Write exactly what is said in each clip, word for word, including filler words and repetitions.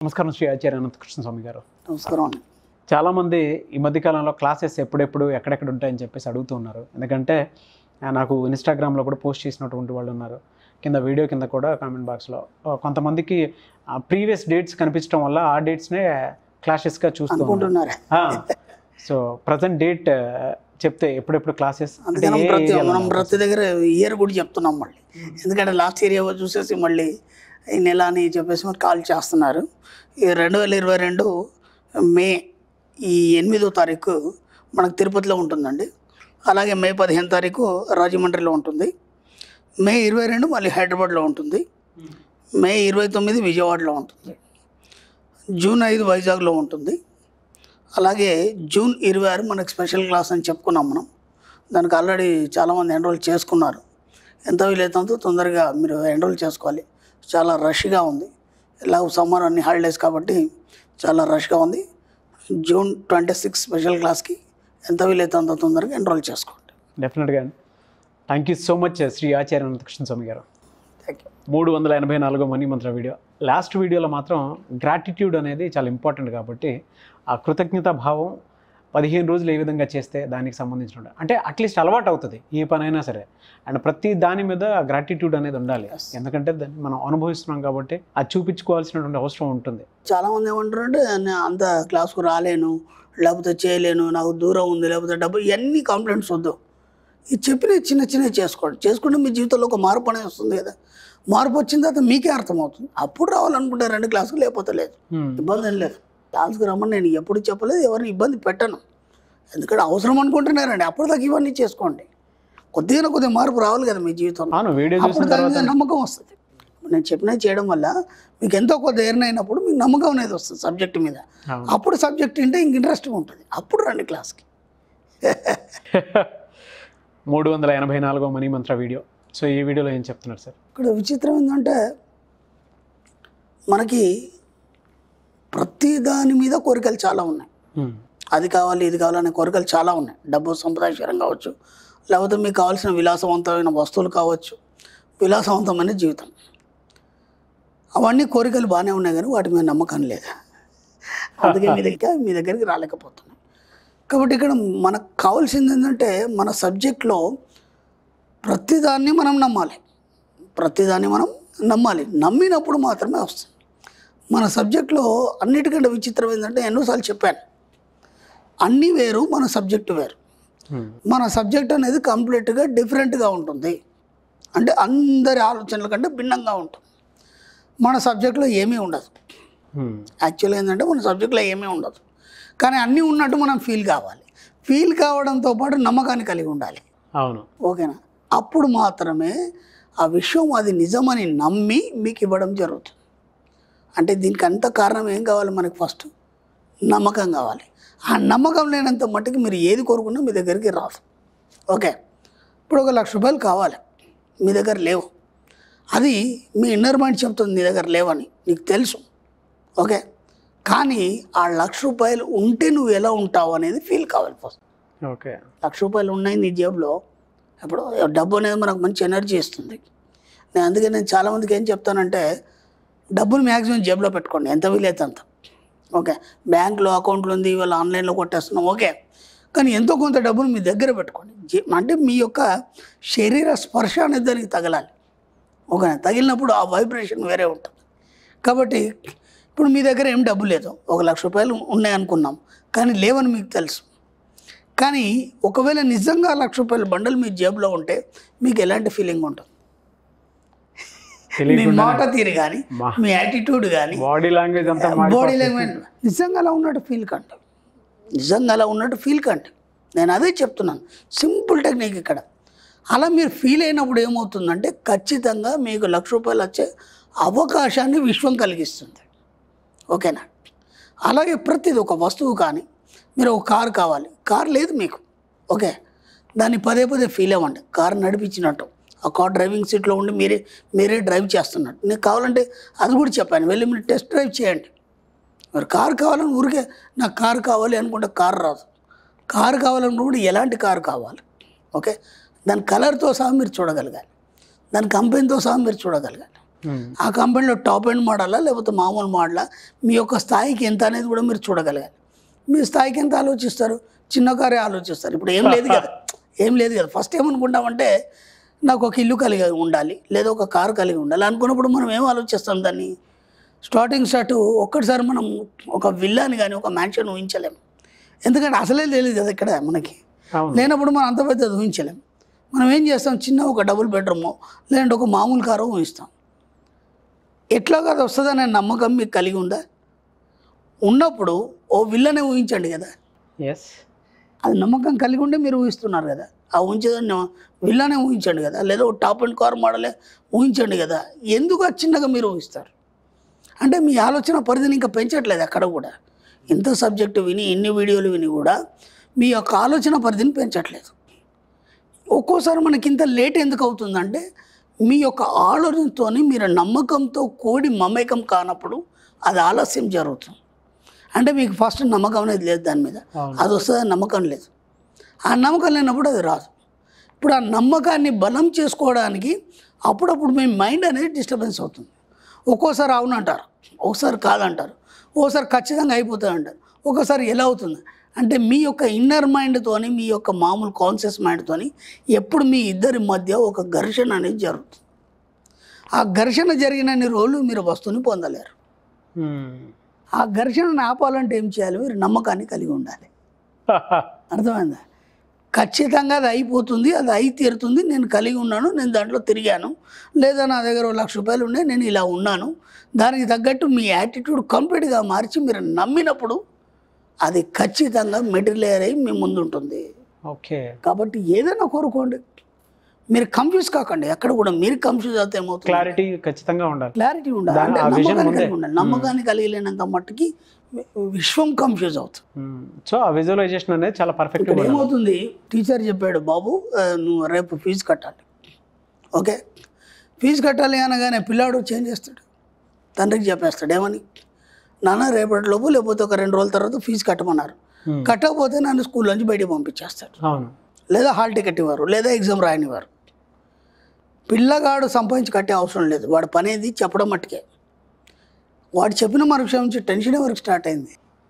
నమస్కారం శ్రీ ఆచార్య అనంత కృష్ణ స్వామి గారు. నమస్కారం. చాలామంది ఈ మధ్యకాలంలో క్లాసెస్ ఎప్పుడెప్పుడు ఎక్కడెక్కడ ఉంటాయని చెప్పేసి అడుగుతూ ఉన్నారు. ఎందుకంటే నాకు ఇన్స్టాగ్రామ్లో కూడా పోస్ట్ చేసినటువంటి వాళ్ళు ఉన్నారు. కింద వీడియో కింద కూడా కామెంట్ బాక్స్లో కొంతమందికి ప్రీవియస్ డేట్స్ కనిపించడం వల్ల ఆ డేట్స్నే క్లాసెస్గా చూస్తూ ఉంటున్నారు. సో ప్రజెంట్ డేట్ చెప్తే ఎప్పుడెప్పుడు క్లాసెస్ మనం ప్రతి దగ్గర ఇయర్ కూడా చెప్తున్నాం మళ్ళీ, ఎందుకంటే లాస్ట్ ఇయర్ ఏవో చూసేసి మళ్ళీ ఈ నెల అని చెప్పేసి మరి కాల్ చేస్తున్నారు. ఈ రెండు వేల ఇరవై రెండు మే ఈ ఎనిమిదో తారీఖు మనకు తిరుపతిలో ఉంటుందండి. అలాగే మే పదిహేను తారీఖు రాజమండ్రిలో ఉంటుంది. మే ఇరవై రెండు మళ్ళీ హైదరాబాద్లో ఉంటుంది. మే ఇరవై తొమ్మిది విజయవాడలో ఉంటుంది. జూన్ ఐదు వైజాగ్లో ఉంటుంది. అలాగే జూన్ ఇరవై ఆరు మనకు స్పెషల్ క్లాస్ అని చెప్పుకున్నాం మనం. దానికి ఆల్రెడీ చాలామంది ఎన్రోల్ చేసుకున్నారు. ఎంత వీలైతే తొందరగా మీరు ఎన్రోల్ చేసుకోవాలి. చాలా రష్గా ఉంది. ఇలా సమ్మర్ అన్ని హాలిడేస్ కాబట్టి చాలా రష్గా ఉంది. జూన్ ట్వంటీ సిక్స్ స్పెషల్ క్లాస్కి ఎంత వీలైతే అంత తొందరగా ఎన్రోల్ చేసుకోండి. డెఫినెట్గా. Thank you so much Shri Acharya Ananta Krishna Swami garu. Thank you. మూడు వందల ఎనభై నాలుగో మనీ మంత్ర వీడియో. లాస్ట్ వీడియోలో మాత్రం గ్రాటిట్యూడ్ అనేది చాలా ఇంపార్టెంట్ కాబట్టి ఆ కృతజ్ఞతా భావం పదిహేను రోజులు ఏ విధంగా చేస్తే దానికి సంబంధించిన అంటే అట్లీస్ట్ అలవాటు అవుతుంది ఏ పనైనా సరే. అండ్ ప్రతి దాని మీద గ్రాటిట్యూడ్ అనేది ఉండాలి. ఎందుకంటే దాన్ని మనం అనుభవిస్తున్నాం కాబట్టి అది చూపించుకోవాల్సినటువంటి అవసరం ఉంటుంది. చాలామంది ఏమంటారంటే నేను అంత క్లాస్కు రాలేను, లేకపోతే చేయలేను, నాకు దూరం ఉంది, లేకపోతే డబ్బు, ఇవన్నీ కంప్లైంట్స్ వద్దు. ఇది చెప్పిన చిన్న చిన్నవి చేసుకోండి. చేసుకుంటే మీ జీవితంలో ఒక మార్పు అనేది వస్తుంది కదా. మార్పు వచ్చిన తర్వాత మీకే అర్థమవుతుంది. అప్పుడు రావాలనుకుంటే రెండు క్లాసుకు, లేకపోతే లేదు, ఇబ్బంది ఏం లేదు. క్లాస్కి రమ్మని నేను ఎప్పుడు చెప్పలేదు, ఎవరిని ఇబ్బంది పెట్టను. ఎందుకంటే అవసరం అనుకుంటున్నారండి. అప్పుడు దాకా ఇవన్నీ చేసుకోండి. కొద్దిగా కొద్దిగా మార్పు రావాలి కదా మీ జీవితంలో. అప్పుడు దాని మీద నమ్మకం వస్తుంది. నేను చెప్పినది చేయడం వల్ల మీకు ఎంతో కొద్ది ఎర్న్ అయినప్పుడు మీకు నమ్మకం అనేది వస్తుంది సబ్జెక్ట్ మీద. అప్పుడు సబ్జెక్ట్ అంటే ఇంక ఇంట్రెస్ట్గా ఉంటుంది. అప్పుడు రండి క్లాస్కి. మూడు వందల ఎనభై నాలుగో మనీ మంత్ర వీడియో. సో ఈ వీడియోలో ఏం చెప్తున్నారు సార్? ఇక్కడ విచిత్రం ఏంటంటే మనకి ప్రతి దాని మీద కోరికలు చాలా ఉన్నాయి. అది కావాలి, ఇది కావాలనే కోరికలు చాలా ఉన్నాయి. డబ్బు సంపాదించడం కావచ్చు, లేకపోతే మీకు కావాల్సిన విలాసవంతమైన వస్తువులు కావచ్చు, విలాసవంతమైన జీవితం, అవన్నీ కోరికలు బాగానే ఉన్నాయి కానీ వాటి మీద నమ్మకం లేదు. అందుకే మీ దగ్గర మీ దగ్గరికి రాలేకపోతున్నాయి. కాబట్టి ఇక్కడ మనకు కావాల్సింది ఏంటంటే మన సబ్జెక్ట్లో ప్రతిదాన్ని మనం నమ్మాలి. ప్రతిదాన్ని మనం నమ్మాలి. నమ్మినప్పుడు మాత్రమే వస్తుంది. మన సబ్జెక్ట్లో అన్నిటికంటే విచిత్రం ఏంటంటే ఎన్నోసార్లు చెప్పాను, అన్నీ వేరు, మన సబ్జెక్టు వేరు. మన సబ్జెక్ట్ అనేది కంప్లీట్గా డిఫరెంట్గా ఉంటుంది. అంటే అందరి ఆలోచనల కంటే భిన్నంగా ఉంటుంది. మన సబ్జెక్ట్లో ఏమీ ఉండదు. యాక్చువల్గా ఏంటంటే మన సబ్జెక్ట్లో ఏమీ ఉండదు, కానీ అన్నీ ఉన్నట్టు మనం ఫీల్ కావాలి. ఫీల్ కావడంతో పాటు నమ్మకాన్ని కలిగి ఉండాలి. అవును, ఓకేనా? అప్పుడు మాత్రమే ఆ విషయం అది నిజమని నమ్మి మీకు ఇవ్వడం జరుగుతుంది. అంటే దీనికి అంత కారణం ఏం కావాలి మనకి? ఫస్ట్ నమ్మకం కావాలి. ఆ నమ్మకం లేనంత మట్టుకు మీరు ఏది కోరుకున్నా మీ దగ్గరికి రాదు. ఓకే, ఇప్పుడు ఒక లక్ష రూపాయలు కావాలి, మీ దగ్గర లేవు. అది మీ ఇన్నర్ మైండ్ చెప్తుంది నీ దగ్గర లేవని, నీకు తెలుసు. ఓకే, కానీ ఆ లక్ష రూపాయలు ఉంటే నువ్వు ఎలా ఉంటావు అనేది ఫీల్ కావాలి ఫస్ట్. ఓకే, లక్ష రూపాయలు ఉన్నాయి నీ జేబులో, ఇప్పుడు డబ్బు అనేది మనకు మంచి ఎనర్జీ ఇస్తుంది. నేను అందుకే నేను చాలామందికి ఏం చెప్తానంటే డబ్బులు మ్యాక్సిమం జేబులో పెట్టుకోండి, ఎంత వీలైతే అంత. ఓకే, బ్యాంకులో అకౌంట్లు ఉంది, ఇవాళ ఆన్లైన్లో కొట్టేస్తున్నాం, ఓకే, కానీ ఎంతో కొంత డబ్బులు మీ దగ్గర పెట్టుకోండి. అంటే మీ యొక్క శరీర స్పర్శ అనేది దానికి తగలాలి. ఓకే, తగిలినప్పుడు ఆ వైబ్రేషన్ వేరే ఉంటుంది. కాబట్టి ఇప్పుడు మీ దగ్గర ఏం డబ్బు లేదు, ఒక లక్ష రూపాయలు ఉన్నాయి అనుకున్నాం, కానీ లేవని మీకు తెలుసు. కానీ ఒకవేళ నిజంగా లక్ష రూపాయల బండలు మీ జేబులో ఉంటే మీకు ఎలాంటి ఫీలింగ్ ఉంటుంది? మీ మాట తీరు కానీ, మీ యాటిట్యూడ్ కానీ, బాడీ లాంగ్వేజ్ అంతా బాడీ లాంగ్వేజ్ నిజంగా అలా ఉన్నట్టు ఫీల్ కండి. నిజంగా అలా ఉన్నట్టు ఫీల్ కండి. నేను అదే చెప్తున్నాను, సింపుల్ టెక్నిక్ ఇక్కడ. అలా మీరు ఫీల్ అయినప్పుడు ఏమవుతుందంటే ఖచ్చితంగా మీకు లక్ష రూపాయలు వచ్చే అవకాశాన్ని విశ్వం కలిగిస్తుంది. ఓకేనా? అలాగే ప్రతిది ఒక వస్తువు కానీ, మీరు ఒక కారు కావాలి, కారు లేదు మీకు, ఓకే, దాన్ని పదే పదే ఫీల్ అవ్వండి. కారు నడిపించినట్టు, ఆ కార్ డ్రైవింగ్ సీట్లో ఉండి మీరే మీరే డ్రైవ్ చేస్తున్నట్టు. నేను కావాలంటే అది కూడా చెప్పాను, వెళ్ళి మీరు టెస్ట్ డ్రైవ్ చేయండి. మరి కారు కావాలని ఊరికే నాకు కారు కావాలి అనుకుంటే కారు రాదు. కారు కావాలనుకుంటే ఎలాంటి కారు కావాలి, ఓకే, దాని కలర్తో సహా మీరు చూడగలగాలి, దాని కంపెనీతో సహా మీరు చూడగలగాలి. ఆ కంపెనీలో టాప్ ఎండ్ మోడలా లేకపోతే మామూలు మోడలా, మీ యొక్క స్థాయికి ఎంత అనేది కూడా మీరు చూడగలగాలి. మీ స్థాయికి ఎంత ఆలోచిస్తారు? చిన్న కారే ఆలోచిస్తారు. ఇప్పుడు ఏం లేదు కదా, ఏం లేదు కదా. ఫస్ట్ ఏమనుకుంటామంటే నాకు ఒక ఇల్లు కలిగి ఉండాలి లేదా ఒక కారు కలిగి ఉండాలి అనుకున్నప్పుడు మనం ఏం ఆలోచిస్తాం? దాన్ని స్టార్టింగ్ స్టార్ట్ ఒక్కటిసారి మనం ఒక విల్లాని కానీ ఒక మ్యాన్షన్ ఊహించలేము. ఎందుకంటే అసలే తెలియదు కదా ఇక్కడ మనకి. లేనప్పుడు మనం అంత పెద్దది ఊహించలేము. మనం ఏం చేస్తాం? చిన్న ఒక డబుల్ బెడ్రూమో లేదంటే ఒక మామూలు కారో ఊహిస్తాం. ఎట్లా కాదు వస్తుందనే నమ్మకం మీకు కలిగి ఉందా? ఉన్నప్పుడు ఓ విల్లనే ఊహించండి కదా. ఎస్, అది నమ్మకం కలిగి ఉంటే మీరు ఊహిస్తున్నారు కదా. ఆ ఊహించేదాన్ని విల్లనే ఊహించండి కదా, లేదా ఓ టాప్ అండ్ కార్ మోడలే ఊహించండి కదా. ఎందుకు అది చిన్నగా మీరు ఊహిస్తారు? అంటే మీ ఆలోచన పరిధిని ఇంకా పెంచట్లేదు అక్కడ కూడా. ఇంత సబ్జెక్టు విని ఇన్ని వీడియోలు విని కూడా మీ యొక్క ఆలోచన పరిధిని పెంచట్లేదు. ఒక్కోసారి మనకి ఇంత లేట్ ఎందుకు అవుతుందంటే మీ యొక్క ఆలోచనతో మీరు నమ్మకంతో కూడి మమేకం కానప్పుడు అది ఆలస్యం జరుగుతుంది. అంటే మీకు ఫస్ట్ నమ్మకం అనేది లేదు దాని మీద, అది వస్తుంది నమ్మకం లేదు. ఆ నమ్మకం లేనప్పుడు అది రాదు. ఇప్పుడు ఆ నమ్మకాన్ని బలం చేసుకోవడానికి అప్పుడప్పుడు మీ మైండ్ అనేది డిస్టర్బెన్స్ అవుతుంది. ఒక్కోసారి అవునంటారు, ఒకసారి కాదంటారు, ఒకసారి ఖచ్చితంగా అయిపోతుంది అంటారు, ఒకసారి ఎలా అవుతుంది అంటే మీ యొక్క ఇన్నర్ మైండ్తోని మీ యొక్క మామూలు కాన్షియస్ మైండ్తోని ఎప్పుడు మీ ఇద్దరి మధ్య ఒక ఘర్షణ అనేది జరుగుతుంది. ఆ ఘర్షణ జరిగినన్ని రోజులు మీరు వస్తువుని పొందలేరు. ఆ ఘర్షణను ఆపాలంటే ఏం చేయాలి? మీరు నమ్మకాన్ని కలిగి ఉండాలి. అర్థమైందా? ఖచ్చితంగా అది అయిపోతుంది, అది అయి తీరుతుంది, నేను కలిగి ఉన్నాను, నేను దాంట్లో తిరిగాను, లేదా నా దగ్గర లక్ష రూపాయలు ఉండే నేను ఇలా ఉన్నాను, దానికి తగ్గట్టు మీ యాటిట్యూడ్ కంప్లీట్గా మార్చి మీరు నమ్మినప్పుడు అది ఖచ్చితంగా మెటీరియల్ అయ్యి మీ ముందు ఉంటుంది. ఓకే, కాబట్టి ఏదైనా కోరుకోండి, మీరు కన్ఫ్యూజ్ కాకండి. ఎక్కడ కూడా మీరు కన్ఫ్యూజ్ అవుతే ఏమవుతుంది? క్లారిటీ ఖచ్చితంగా ఉండాలి, క్లారిటీ ఉండాలి. అంటే నమ్మకాన్ని కలిగి ఉండాలి. నమ్మకాన్ని కలిగి లేనంత మట్టుకి విశ్వం కన్ఫ్యూజ్ అవుతుంది. సో ఆ విజువలైజేషన్ అనేది చాలా పర్ఫెక్ట్. ఏమవుతుంది? టీచర్ చెప్పాడు, బాబు నువ్వు రేపు ఫీజు కట్టాలి. ఓకే, ఫీజు కట్టాలి అనగానే పిల్లాడు చేంజ్ చేస్తాడు, తండ్రికి చెప్పేస్తాడు ఏమని, నాన్న రేపటి లోపు లేకపోతే ఒక రెండు రోజుల తర్వాత ఫీజు కట్టమన్నారు, కట్టకపోతే నన్ను స్కూల్ నుంచి బయటికి పంపించేస్తాడు, లేదా హాల్ టికెట్ ఇవ్వరు, లేదా ఎగ్జామ్ రాయనివ్వరు. పిల్లగాడు సంపాదించి కట్టే అవసరం లేదు, వాడు పనేది చెప్పడం మట్టుకే. వాడు చెప్పిన మరుక్షణం నుంచి టెన్షన్ వరకు స్టార్ట్ అయింది,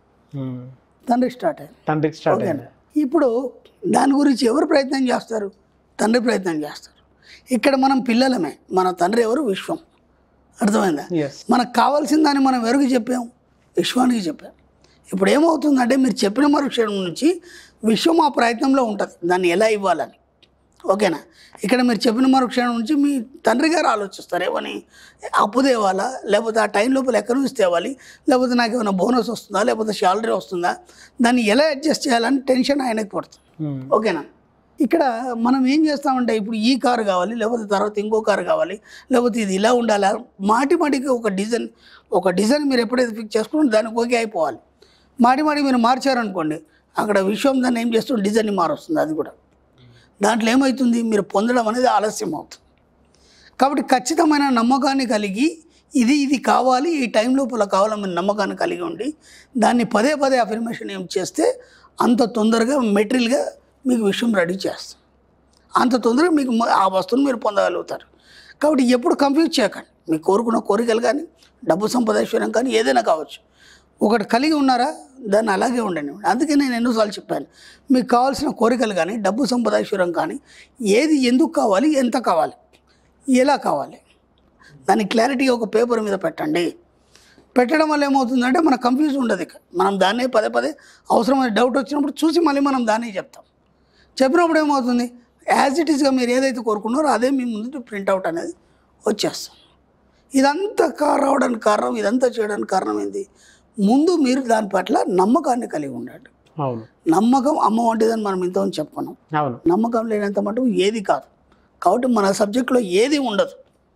తండ్రికి స్టార్ట్ అయింది తండ్రికి స్టార్ట్ అయింది. ఇప్పుడు దాని గురించి ఎవరు ప్రయత్నం చేస్తారు? తండ్రి ప్రయత్నం చేస్తారు. ఇక్కడ మనం పిల్లలమే, మన తండ్రి ఎవరు? విశ్వం. అర్థమైందా? మనకు కావాల్సిన దాన్ని మనం ఎవరికి చెప్పాం? విశ్వానికి చెప్పాం. ఇప్పుడు ఏమవుతుందంటే మీరు చెప్పిన మరుక్షణం నుంచి విశ్వం ఆ ప్రయత్నంలో ఉంటుంది దాన్ని ఎలా ఇవ్వాలని. ఓకేనా? ఇక్కడ మీరు చెప్పిన మరుక్షణం నుంచి మీ తండ్రి గారు ఆలోచిస్తారు ఏమని, అప్పు తేవాలా, లేకపోతే ఆ టైం లోపల ఎక్కడి నుంచి తేవాలి, లేకపోతే నాకు ఏమైనా బోనస్ వస్తుందా, లేకపోతే శాలరీ వస్తుందా, దాన్ని ఎలా అడ్జస్ట్ చేయాలని టెన్షన్ ఆయనకు పడుతుంది. ఓకేనా? ఇక్కడ మనం ఏం చేస్తామంటే ఇప్పుడు ఈ కారు కావాలి, లేకపోతే తర్వాత ఇంకో కారు కావాలి, లేకపోతే ఇది ఇలా ఉండాలా, మాటి మాటికి ఒక డిజైన్ ఒక డిజైన్ మీరు ఎప్పుడైతే ఫిక్స్ చేసుకుంటే దానికి ఓకే అయిపోవాలి. మాటి మాటి మీరు మార్చారనుకోండి, అక్కడ విశ్వం దాన్ని ఏం చేస్తుంది? డిజైన్ని మారుస్తుంది. అది కూడా దాంట్లో ఏమవుతుంది? మీరు పొందడం అనేది ఆలస్యం అవుతుంది. కాబట్టి ఖచ్చితమైన నమ్మకాన్ని కలిగి ఇది ఇది కావాలి, ఈ టైం లోపల కావాలని మీరు నమ్మకాన్ని కలిగి ఉండి దాన్ని పదే పదే అఫర్మేషన్ ఏం చేస్తే అంత తొందరగా మెటీరియల్గా మీకు విషయం రెడీ చేస్తాం, అంత తొందరగా మీకు ఆ వస్తువును మీరు పొందగలుగుతారు. కాబట్టి ఎప్పుడు కన్ఫ్యూజ్ చేయకండి. మీకు కోరుకున్న కోరికలు కానీ డబ్బు సంపాదించడం కానీ ఏదైనా కావచ్చు, ఒకటి కలిగి ఉన్నారా దాన్ని అలాగే ఉండండి. అందుకే నేను ఎన్నోసార్లు చెప్పాను, మీకు కావాల్సిన కోరికలు కానీ డబ్బు సంపాదించడం కానీ ఏది ఎందుకు కావాలి, ఎంత కావాలి, ఎలా కావాలి, దాని క్లారిటీగా ఒక పేపర్ మీద పెట్టండి. పెట్టడం వల్ల ఏమవుతుందంటే మనకు కన్ఫ్యూజ్ ఉండదు. ఇక మనం దాన్నే పదే పదే అవసరమైన డౌట్ వచ్చినప్పుడు చూసి మళ్ళీ మనం దాన్నే చెప్తాం. చెప్పినప్పుడు ఏమవుతుంది? యాజ్ ఇట్ ఈస్గా మీరు ఏదైతే కోరుకున్నారో అదే మీ ముందు ప్రింట్అవుట్ అనేది వచ్చేస్తాం. ఇదంతా రావడానికి కారణం, ఇదంతా చేయడానికి కారణం ఏంటి? ముందు మీరు దాని పట్ల నమ్మకాన్ని కలిగి ఉండండి. నమ్మకం అమ్మ వంటిదని మనం ఇంతకుముందు చెప్పుకున్నాం. నమ్మకం లేనంత మటుకు ఏది కాదు. కాబట్టి మన సబ్జెక్ట్లో ఏది ఉండదు.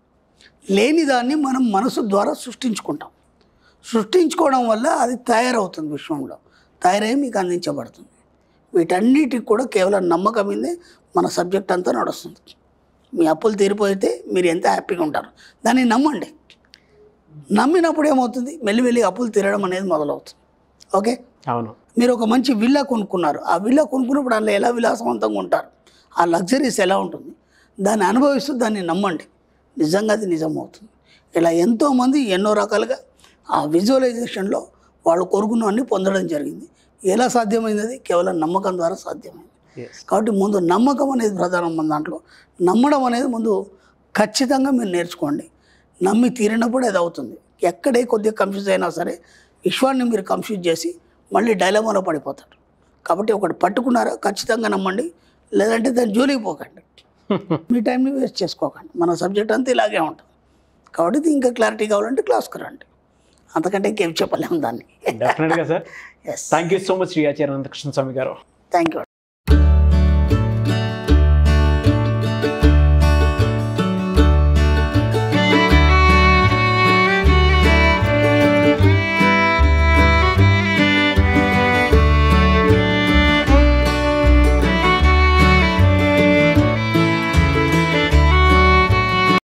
లేని దాన్ని మనం మనసు ద్వారా సృష్టించుకుంటాం. సృష్టించుకోవడం వల్ల అది తయారవుతుంది, విశ్వంలో తయారై మీకు అందించబడుతుంది. వీటన్నిటికి కూడా కేవలం నమ్మకం మీదే మన సబ్జెక్ట్ అంతా నడుస్తుంది. మీ అప్పులు తీరిపోతే మీరు ఎంత హ్యాపీగా ఉంటారు, దాన్ని నమ్మండి. నమ్మినప్పుడు ఏమవుతుంది? మెల్లిమెల్లి అప్పులు తీరడం అనేది మొదలవుతుంది. ఓకే, అవును. మీరు ఒక మంచి విల్లా కొనుక్కున్నారు, ఆ విల్లా కొనుక్కున్నప్పుడు అందులో ఎలా విలాసవంతంగా ఉంటారు, ఆ లగ్జరీస్ ఎలా ఉంటుంది, దాన్ని అనుభవిస్తూ దాన్ని నమ్మండి. నిజంగా అది నిజం అవుతుంది. ఇలా ఎంతోమంది ఎన్నో రకాలుగా ఆ విజువలైజేషన్లో వాళ్ళు కోరుకున్నవన్నీ పొందడం జరిగింది. ఎలా సాధ్యమైంది? అది కేవలం నమ్మకం ద్వారా సాధ్యమైంది. కాబట్టి ముందు నమ్మకం అనేది ప్రధానం. మన దాంట్లో నమ్మడం అనేది ముందు ఖచ్చితంగా మీరు నేర్చుకోండి. నమ్మి తీరినప్పుడు అది అవుతుంది. ఎక్కడే కొద్దిగా కన్ఫ్యూజ్ అయినా సరే విశ్వాన్ని మీరు కన్ఫ్యూజ్ చేసి మళ్ళీ డైలమాలో పడిపోతారు. కాబట్టి ఒకటి పట్టుకున్నారా ఖచ్చితంగా నమ్మండి, లేదంటే దాన్ని జోలికి పోకండి, మీ టైంని వేస్ట్ చేసుకోకండి. మన సబ్జెక్ట్ అంతా ఇలాగే ఉంటుంది. కాబట్టి ఇంకా క్లారిటీ కావాలంటే క్లాస్కి రండి, అంతకంటే ఇంకేం చెప్పలేము దాన్ని. డెఫినెట్గా sir. Yes, thank you so much Shri Acharya Ananta Krishna Swami garu. Thank you.